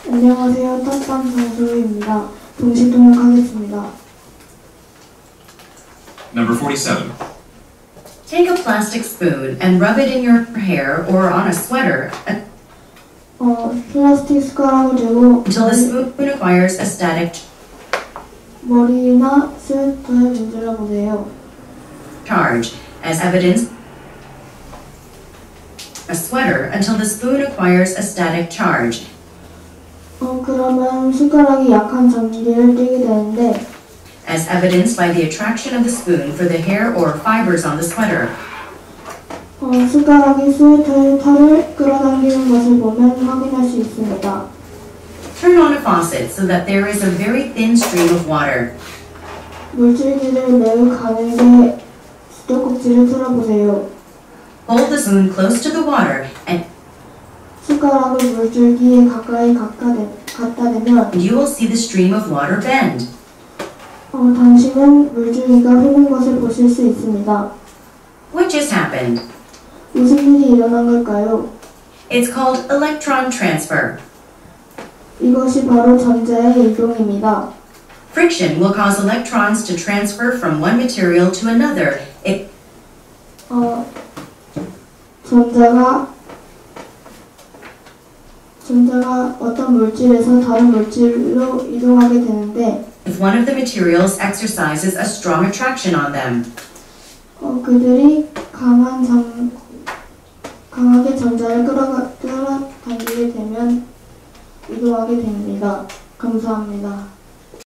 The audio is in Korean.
안녕하세요. 탑반 정소희입니다. 동시 통역하겠습니다. Number 47. Take a plastic spoon and rub it in your hair or on a sweater 플라스틱 숟가락을 들고 until the spoon acquires a static 머리나 스웨터에 문질러 보세요. charge. As evidence, a sweater until the spoon acquires a static charge. 그러면 숟가락이 약한 전기를 띠게 되는데 As evidenced by the attraction of the spoon for the hair or fibers on the sweater. 숟가락이 스웨터의 털을 끌어당기는 것을 보면 확인할 수 있습니다. Turn on a faucet so that there is a very thin stream of water. 물줄기를 매우 가늘게 수도꼭지를 틀어보세요. Hold the spoon close to the water and 숟가락을 물줄기에 가까이 갖다 대면 you will see the stream of water bend. 당신은 물줄기가 흐른 것을 보실 수 있습니다. What just happened? 무슨 일이 일어난 걸까요? It's called electron transfer. 이것이 바로 전자의 이동입니다. Friction will cause electrons to transfer from one material to another. 전자가 어떤 물질에서 다른 물질로 이동하게 되는데 If one of the materials exercises a strong attraction on them. 그들이 강하게 전자를 끌어당기게 되면 이동하게 됩니다. 감사합니다.